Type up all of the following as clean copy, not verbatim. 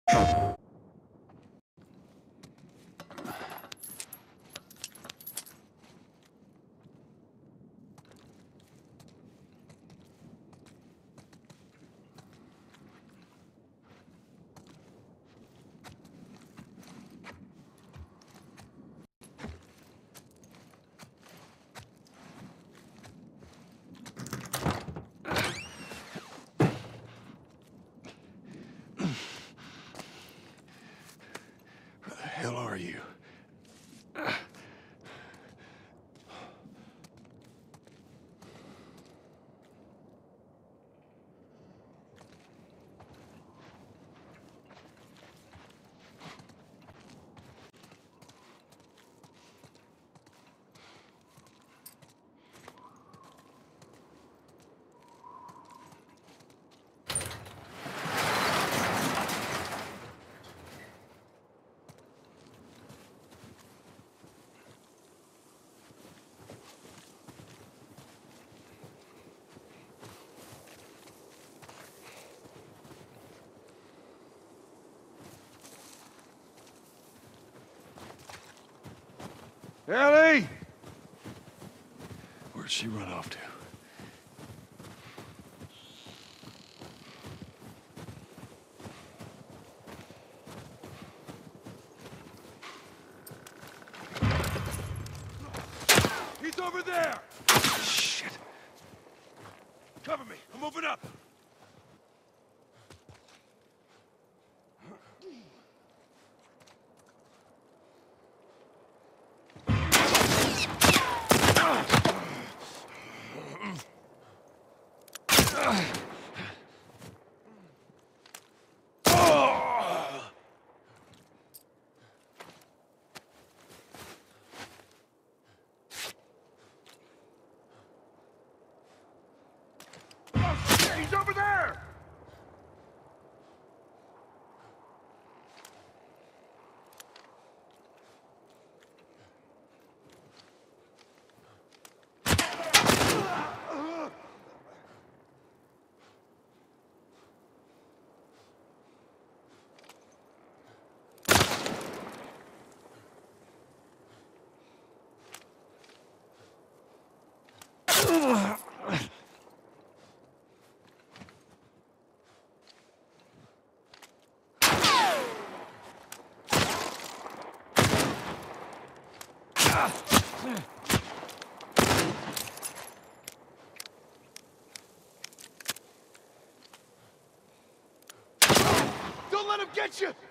Hell are you? Ellie! Where'd she run off to? He's over there! Shit. Cover me. I'm moving up. He's over there! Don't let him get you!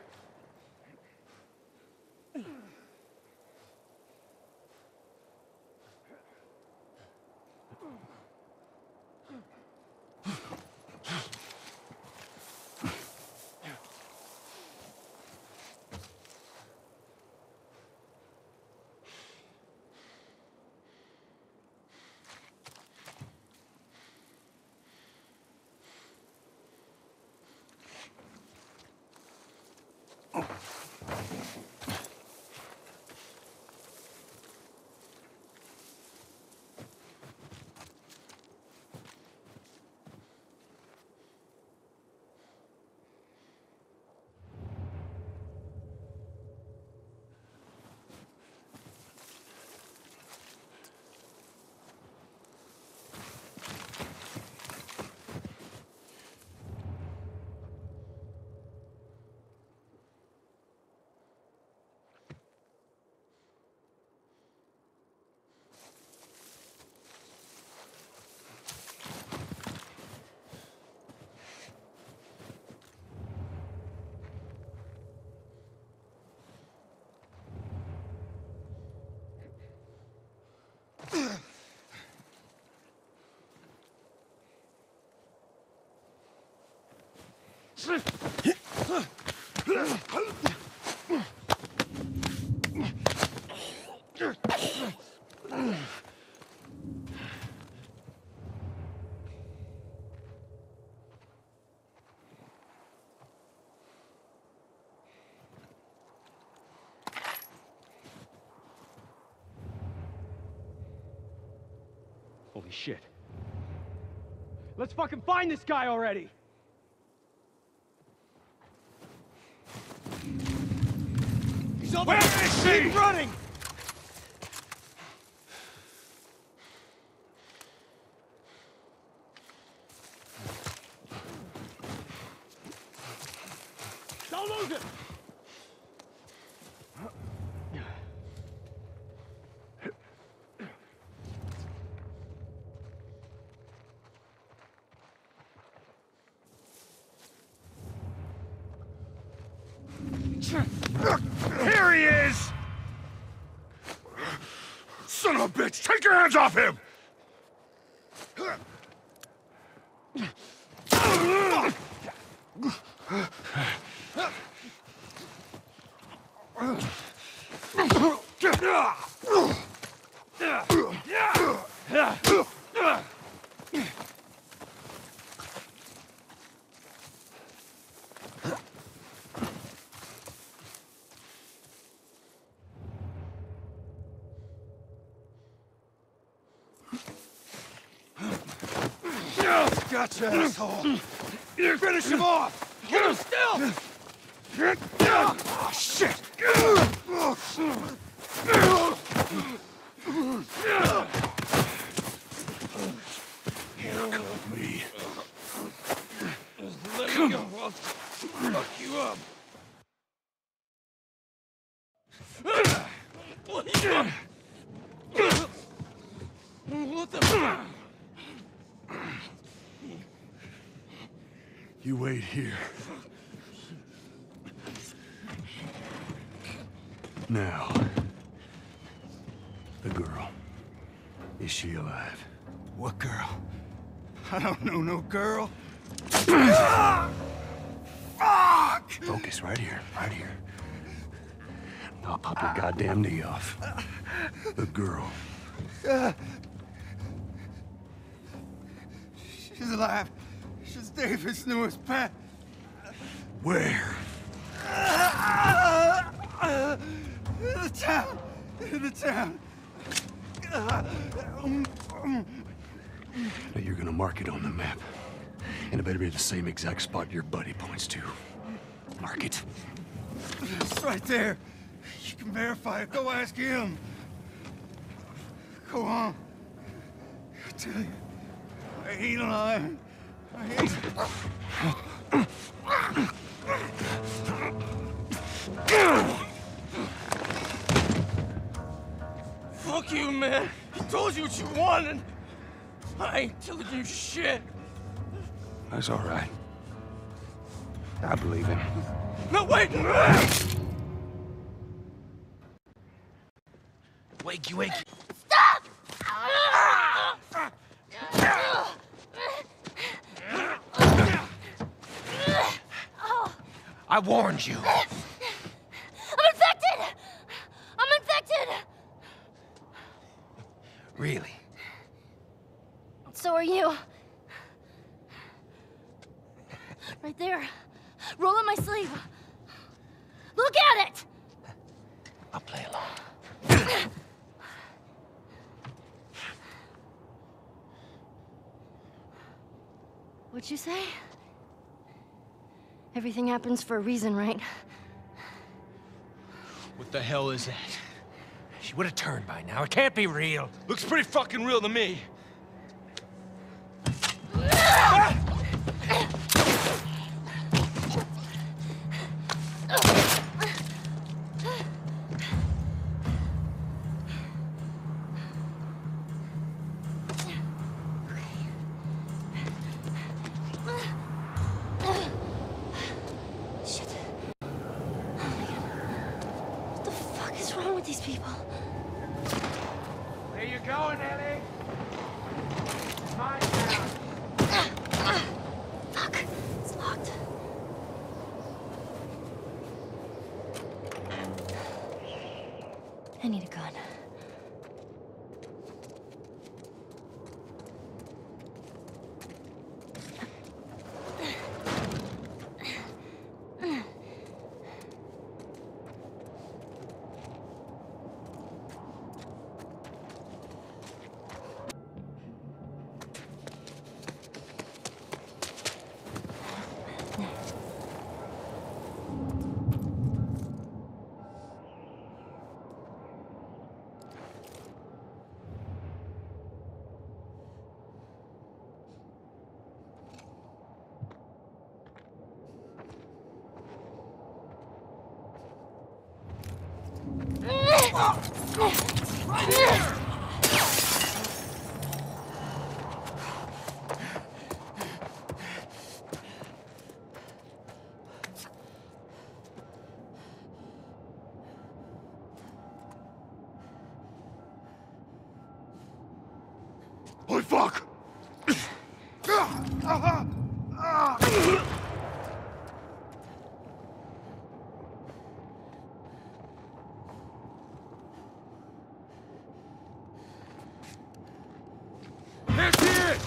Holy shit. Let's fucking find this guy already! He's on Where the... is she? Keep running! Don't lose it! Here he is! Son of a bitch! Take your hands off him! Gotcha, asshole! Finish him off! Hold him still! Oh, shit! Handcuff me. Let me go. I'll fuck you up. What the... You wait here. Now, the girl. Is she alive? What girl? I don't know no girl. Fuck! Focus right here, right here. I'll pop your goddamn knee off. The girl. She's alive. She's David's newest pet. Where? In the town. In the town. Now you're gonna mark it on the map. And it better be the same exact spot your buddy points to. Mark it. It's right there. You can verify it. Go ask him. Go on. I tell you, I ain't lying. I ain't... Fuck you, man. He told you what you wanted. I ain't telling you shit. That's all right. I believe him. No, wait! Wakey, wakey. Stop! I warned you. I'm infected! I'm infected! Really? So are you. Right there. Roll up my sleeve. Look at it! I'll play along. What'd you say? Everything happens for a reason, right? What the hell is that? She would have turned by now. It can't be real. Looks pretty fucking real to me. Shit. Oh my God. What the fuck is wrong with these people? Where you going, Ellie? My Fuck. It's locked. I need a gun. Holy fuck! There she is!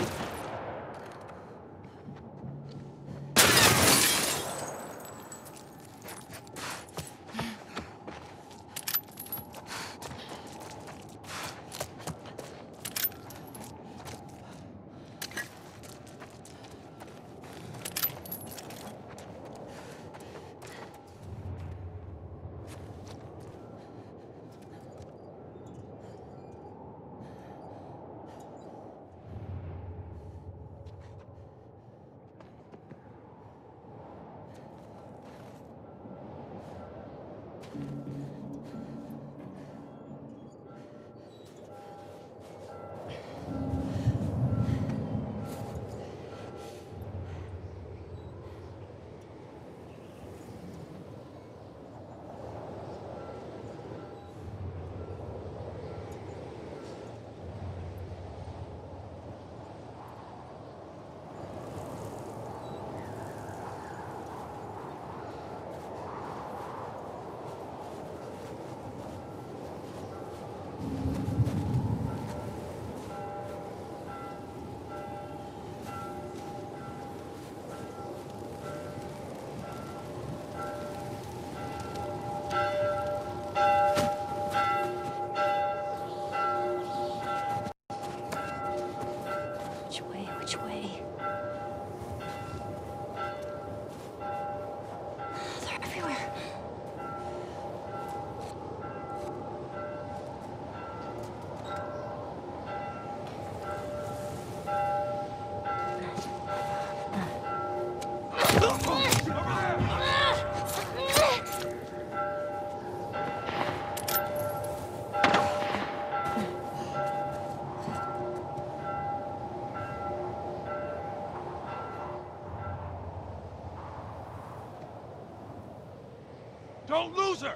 Which way? Which way? They're everywhere. Don't lose her!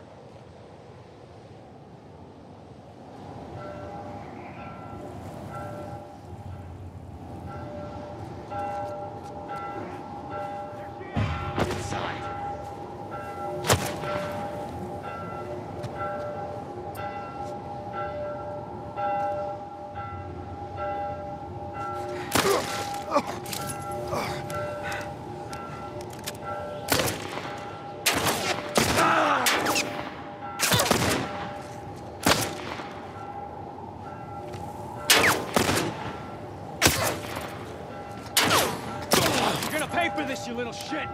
Pay for this, you little shit!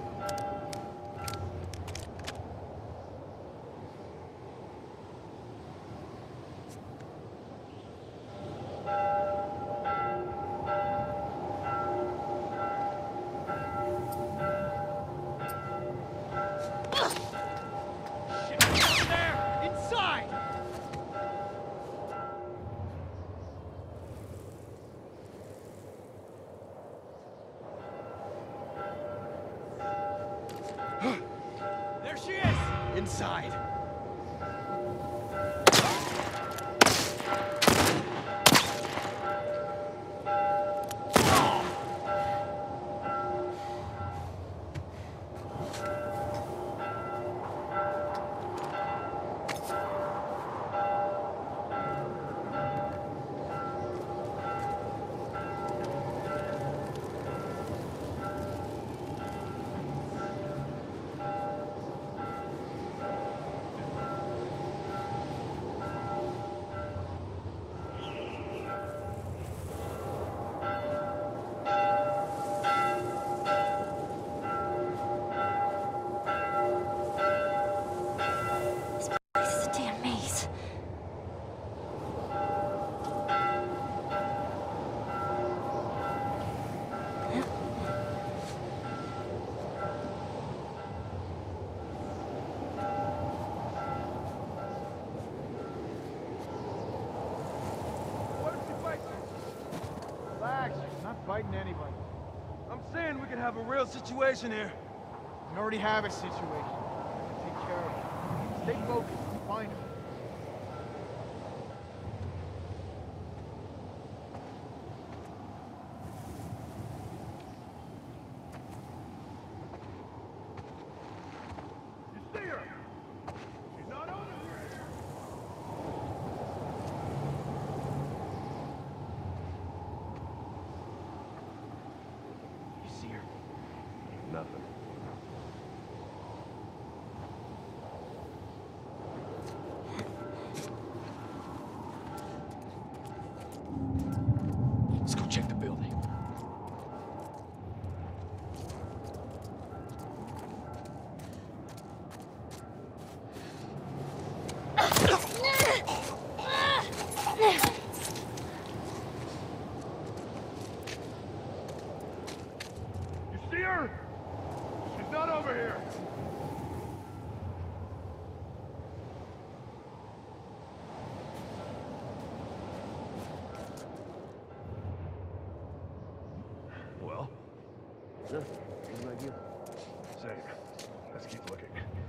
Shit! There! Inside! There she is! Inside. fighting anybody. I'm saying we could have a real situation here. We already have a situation. We can take care of it. Stay focused and find him. You see her? She's not over here. You see her? Nothing. Let's go check the building. You see her? She's not over here. Well, Sure. Good idea. same. Let's keep looking.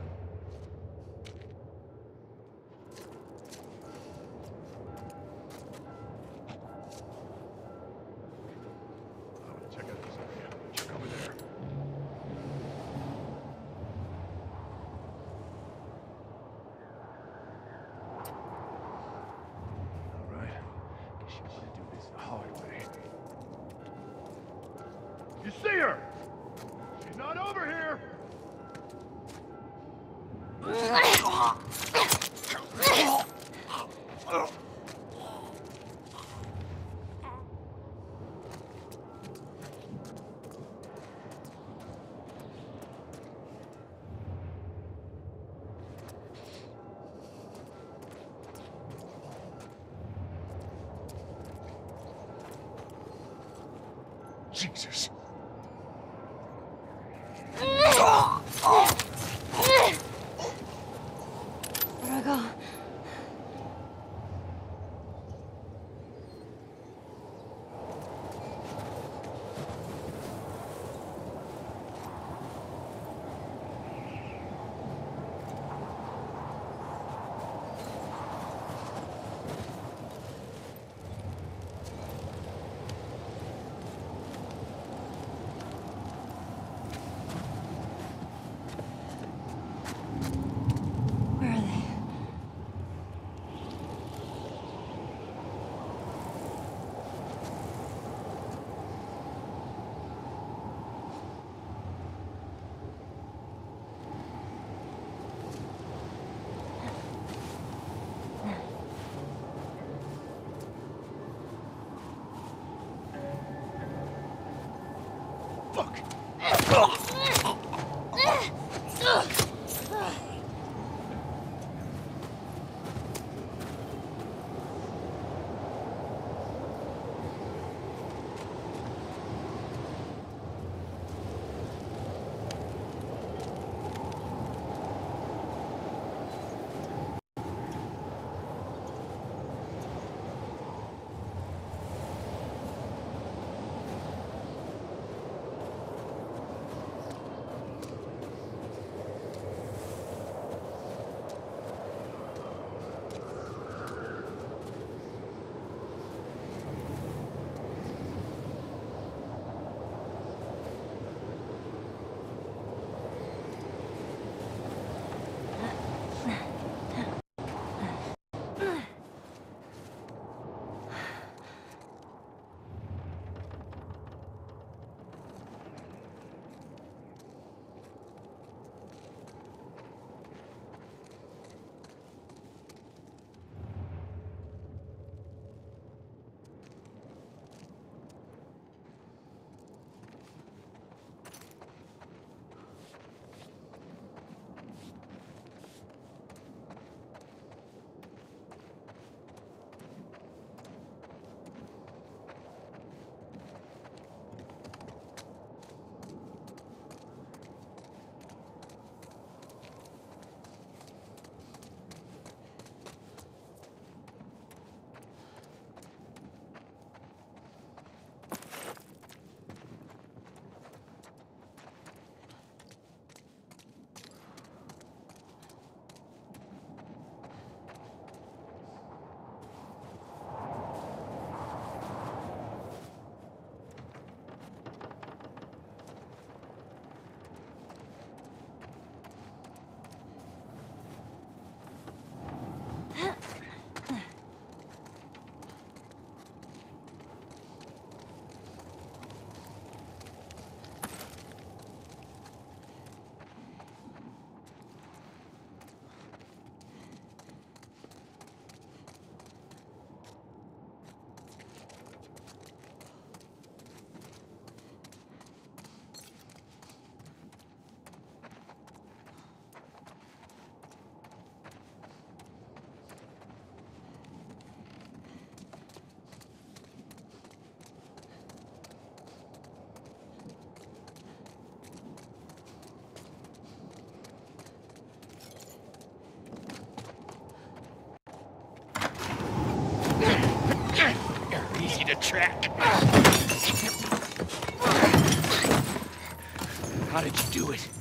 I'm gonna check out this area. Check over there. All right. Guess you want to do this the hard way. You see her? She's not over here. Jesus. Where'd I go? Where are they? Fuck. track. How did you do it?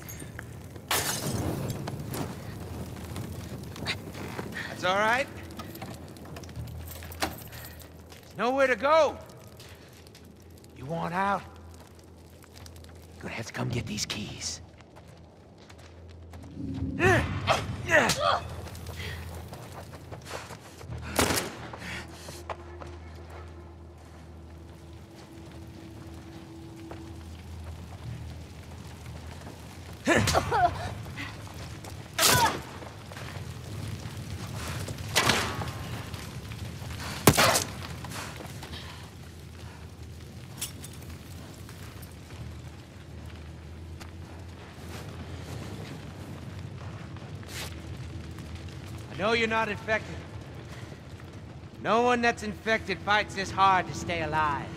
That's all right. There's nowhere to go. You want out? You're gonna have to come get these keys. I know you're not infected. No one that's infected fights this hard to stay alive.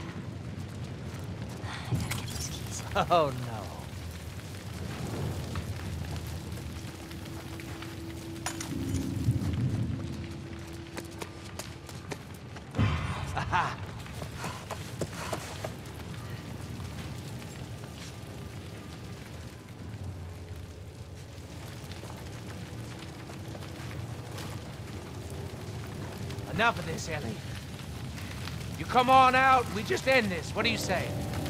I gotta get those keys. Oh, no. Aha! Enough of this, Ellie. You come on out, we just end this. What do you say?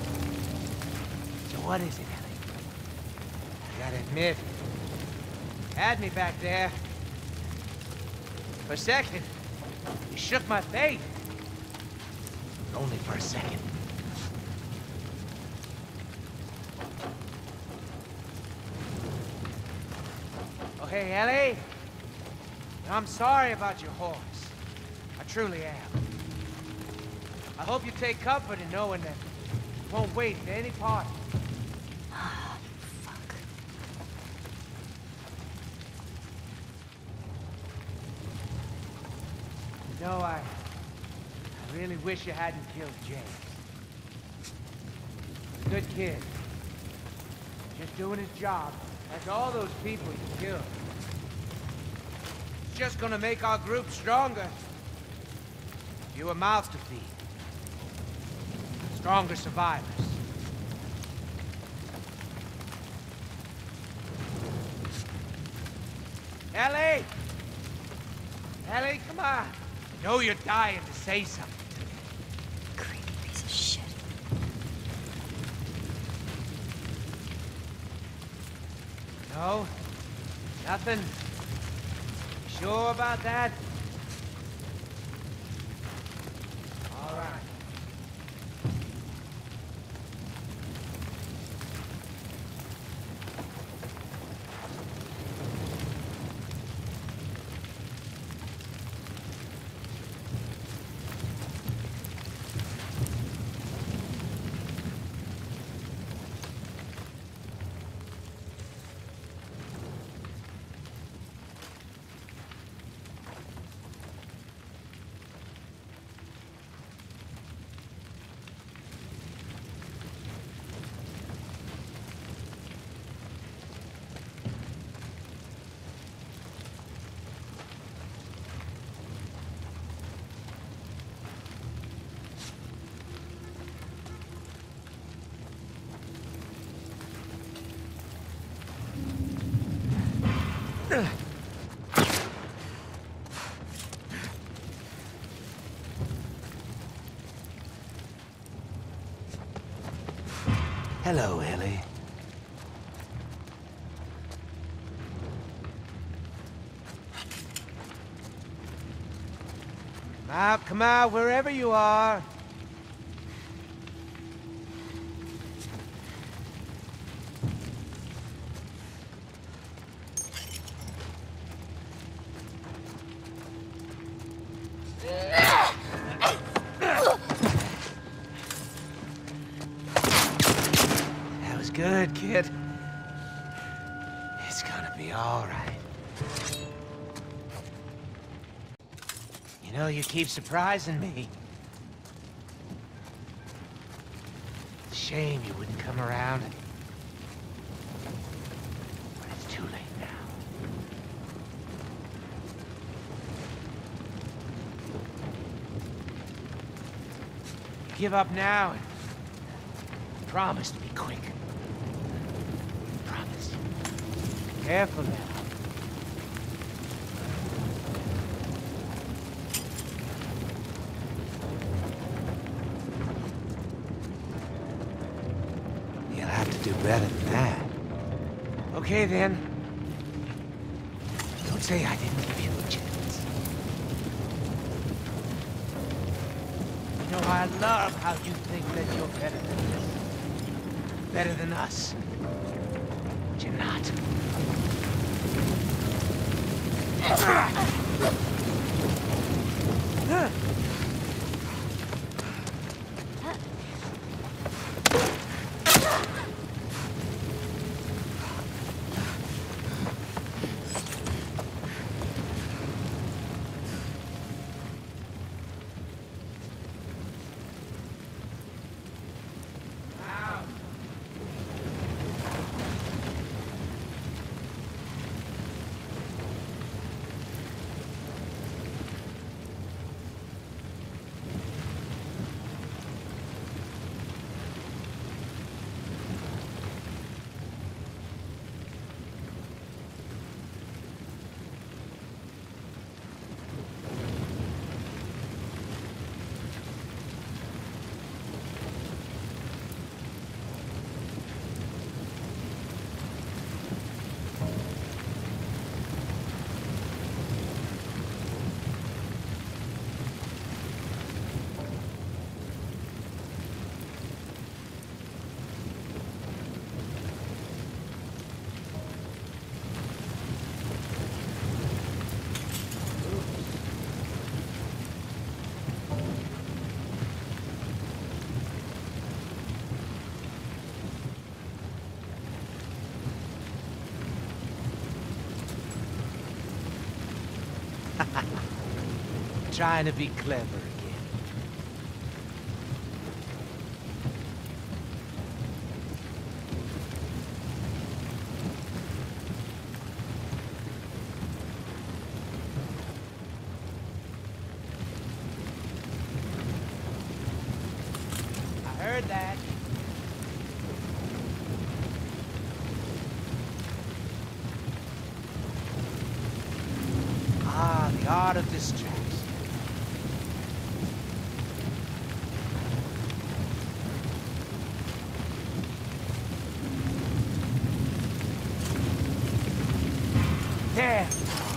So what is it, Ellie? I gotta admit, you had me back there. For a second, you shook my faith. Only for a second. Oh, hey, Ellie. I'm sorry about your horse. I truly am. I hope you take comfort in knowing that you won't wait for any part. Fuck. You know, I really wish you hadn't killed James. He's a good kid. Just doing his job, like all those people you killed. It's just gonna make our group stronger. Fewer mouths to feed. Stronger survivors. Ellie! Ellie, come on! I know you're dying to say something. Creepy piece of shit. No? Nothing? You sure about that? All right. Hello, Ellie. Come out, wherever you are. That was good, kid. It's gonna be all right. You know, you keep surprising me. It's a shame you wouldn't come around. But it's too late now. give up now and promise to be quick. Promise. Careful now. You'll have to do better than that. Okay, then. Don't say I didn't give you a chance. You know, I love how you think that you're better than this. Better than us. But you're not. Trying to be clever again. I heard that. Ah, the art of distraction. There.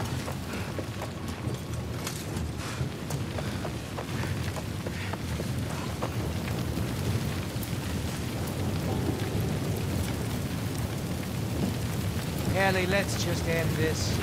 Ellie, let's just end this.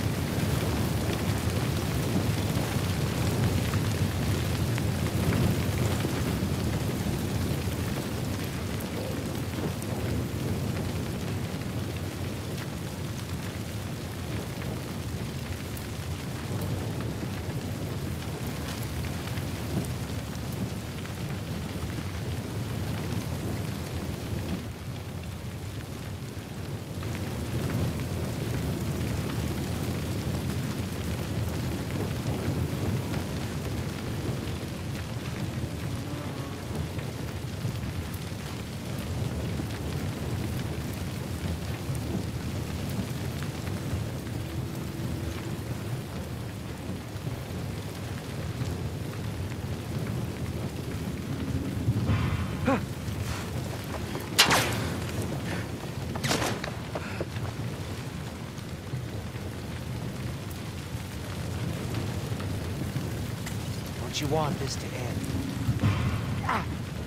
Don't you want this to end? Ah.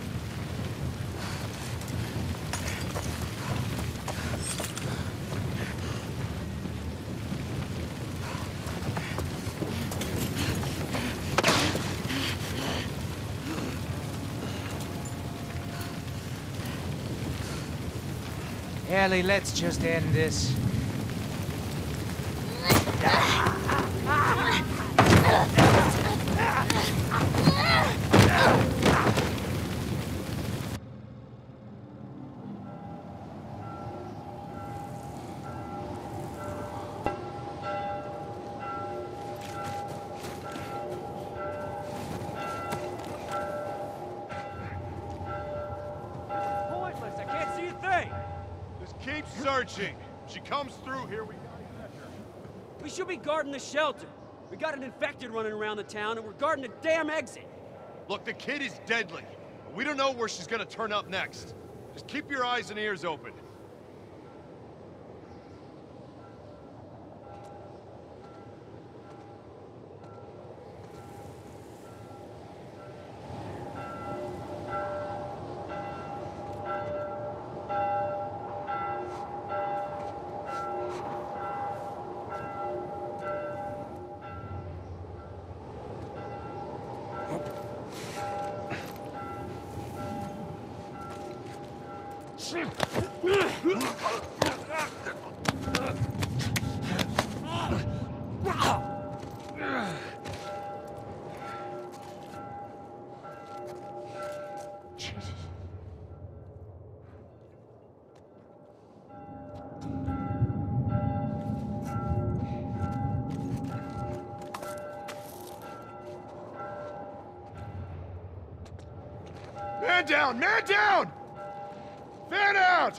Ellie, let's just end this. searching. If she comes through here, we gotta catch her. We should be guarding the shelter. We got an infected running around the town, and we're guarding the damn exit. Look, the kid is deadly. We don't know where she's gonna turn up next. Just keep your eyes and ears open. Man down! Man down! Fan out!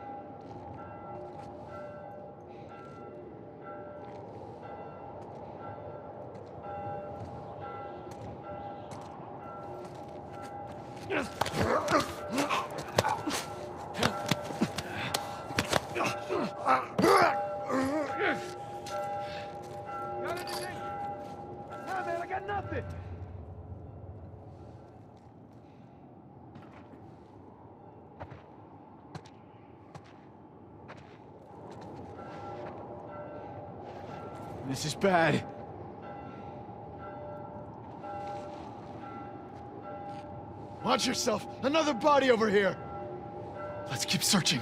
Got anything? Nah, man, I got nothing. This is bad. Watch yourself. Another body over here. Let's keep searching.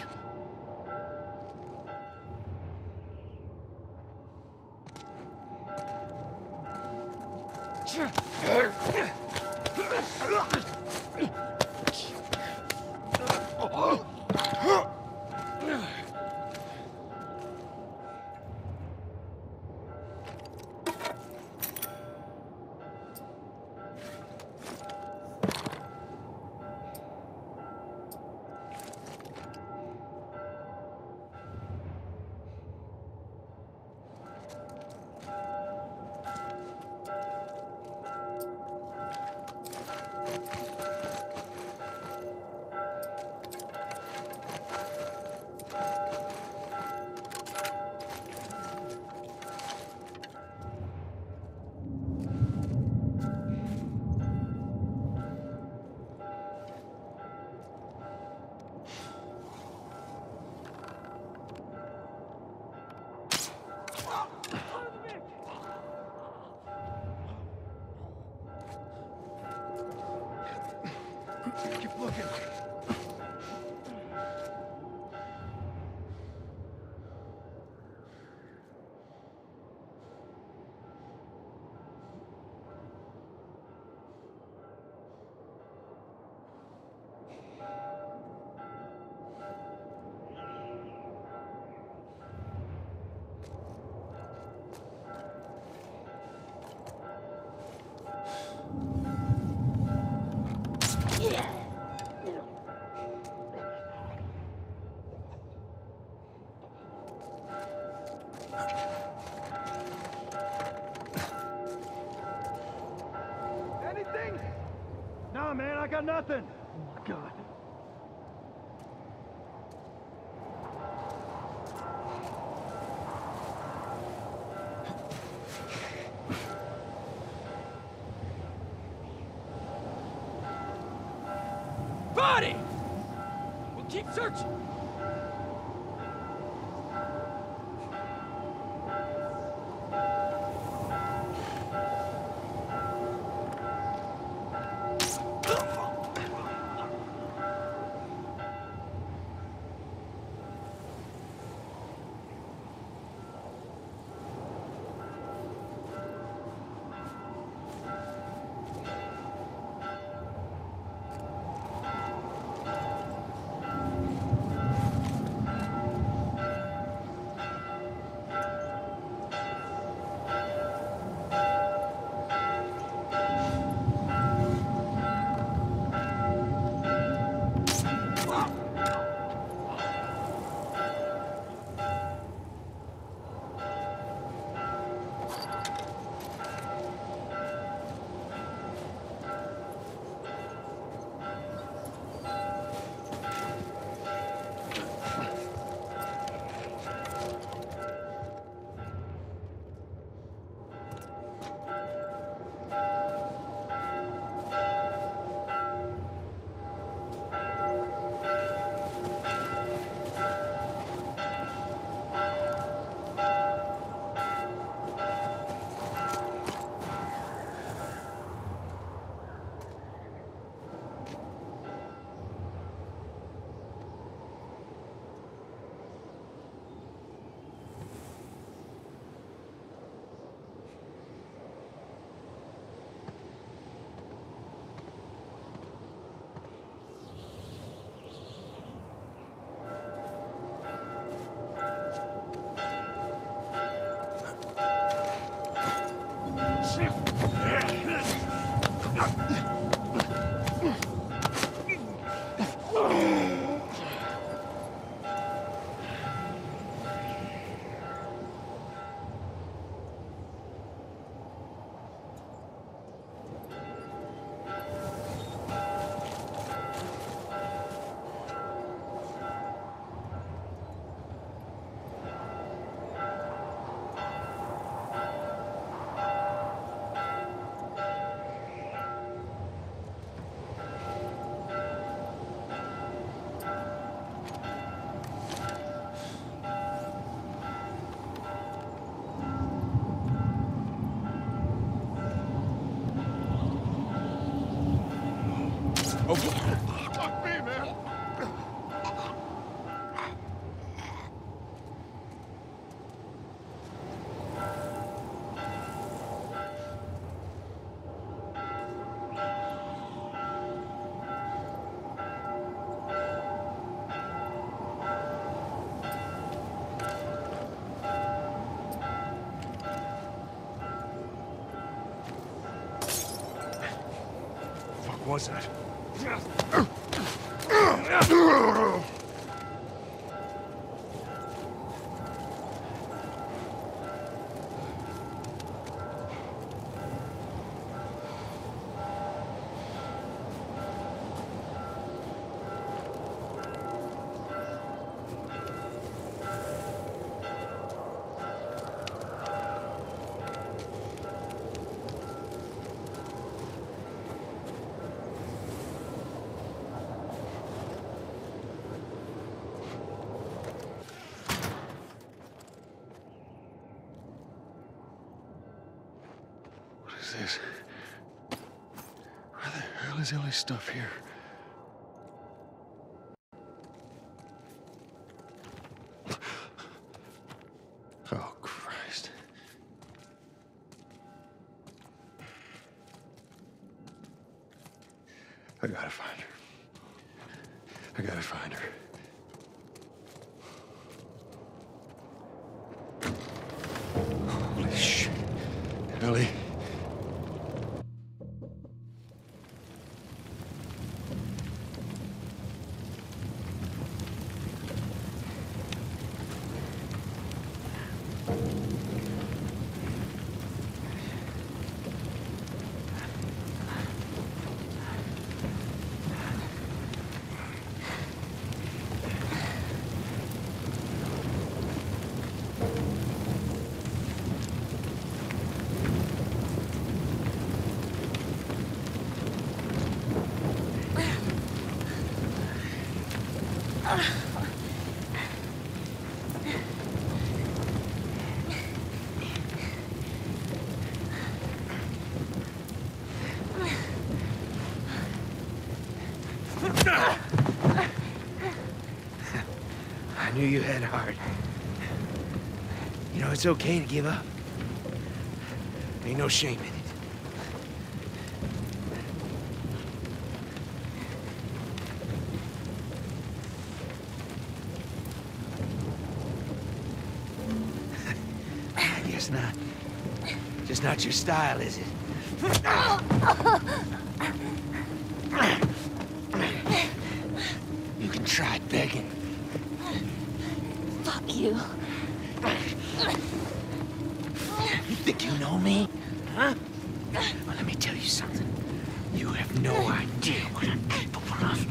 Keep looking. Anything? Nah, man, I got nothing. Oh my God. Body! We'll keep searching. was that? What is this? Where the hell is Ellie's stuff here? Oh, Christ. I gotta find her. I gotta find her. Holy shit. Ellie. I knew you had heart. You know, it's okay to give up. Ain't no shame in it. I guess not. Just not your style, is it? You can try begging. Fuck you. You think you know me? Huh? Well, let me tell you something. You have no idea what I'm capable of.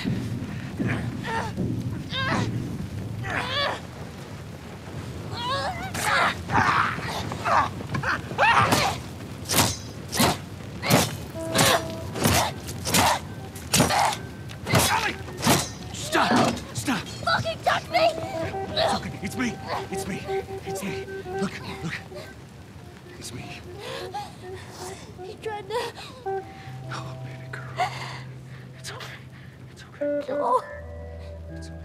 Stop! Stop! Fucking touch me! It's me. It's me. It's me. Look, look. It's me. He tried to... Oh, baby girl. It's okay. It's okay. No. It's okay.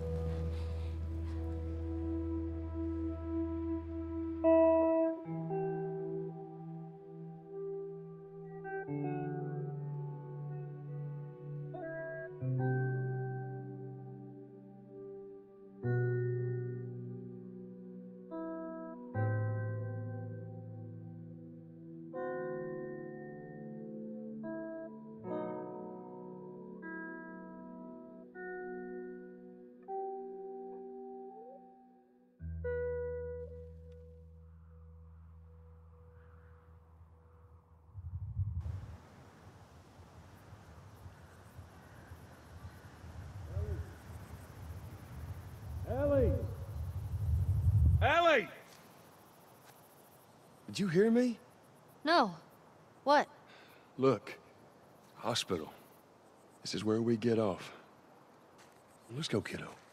Ellie! Ellie! Did you hear me? No. What? Look. Hospital. This is where we get off. Let's go, kiddo.